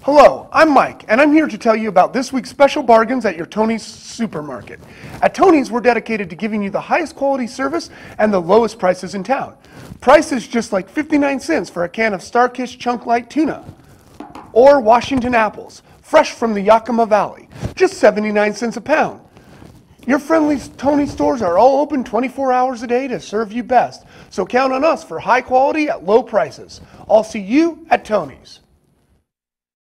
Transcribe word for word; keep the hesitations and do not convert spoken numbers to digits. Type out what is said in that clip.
Hello, I'm Mike, and I'm here to tell you about this week's special bargains at your Tony's Supermarket. At Tony's, we're dedicated to giving you the highest quality service and the lowest prices in town. Prices just like fifty-nine cents for a can of Starkish Chunk Light Tuna. Or Washington apples, fresh from the Yakima Valley, just seventy-nine cents a pound. Your friendly Tony's stores are all open twenty-four hours a day to serve you best, so count on us for high quality at low prices. I'll see you at Tony's.